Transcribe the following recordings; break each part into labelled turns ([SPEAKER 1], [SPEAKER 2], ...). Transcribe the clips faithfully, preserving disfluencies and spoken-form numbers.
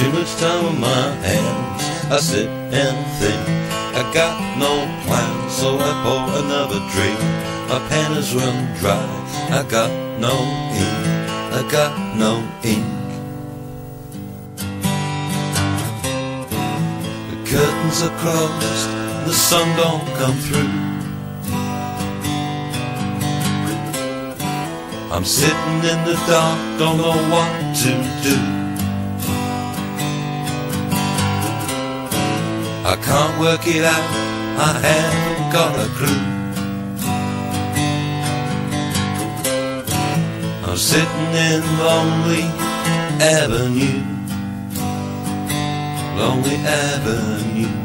[SPEAKER 1] Too much time on my hands, I sit and think. I got no plan, so I pour another drink. My pen has run dry, I got no ink, I got no ink. The curtains are closed, the sun don't come through. I'm sitting in the dark, don't know what to do. I can't work it out, I haven't got a clue. I'm sitting in Lonely Avenue, Lonely Avenue.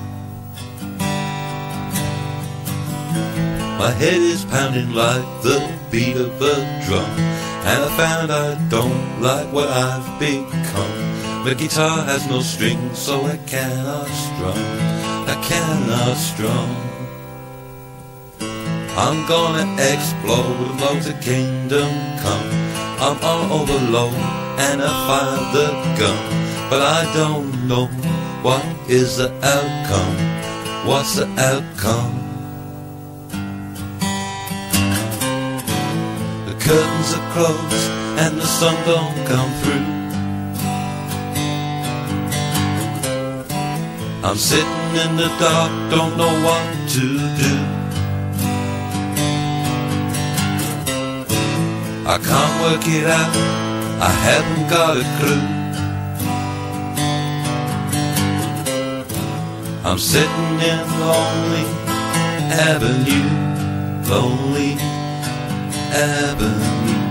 [SPEAKER 1] My head is pounding like the beat of a drum, and I found I don't like what I've become. My guitar has no strings, so I cannot strum, I cannot strum. I'm gonna explode and blow to kingdom come. I'm on overload and I fire the gun, but I don't know what is the outcome. What's the outcome? The curtains are closed and the sun don't come through. I'm sitting in the dark, don't know what to do. I can't work it out, I haven't got a clue. I'm sitting in Lonely Avenue, Lonely Avenue.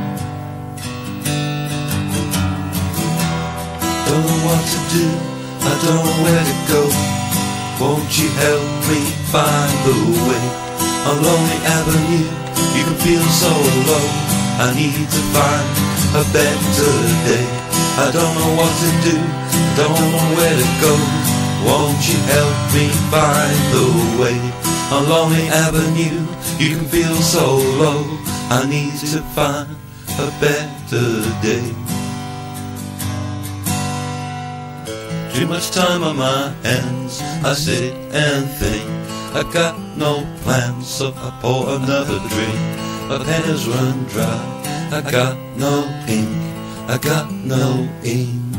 [SPEAKER 1] Don't know what to do, I don't know where to go. Won't you help me find the way? On Lonely Avenue, you can feel so low. I need to find a better day. I don't know what to do, don't know where to go. Won't you help me find the way? On Lonely Avenue, you can feel so low. I need to find a better day. Too much time on my hands, I sit and think. I got no plans, so I pour another drink. My pen has run dry, I got no ink, I got no ink.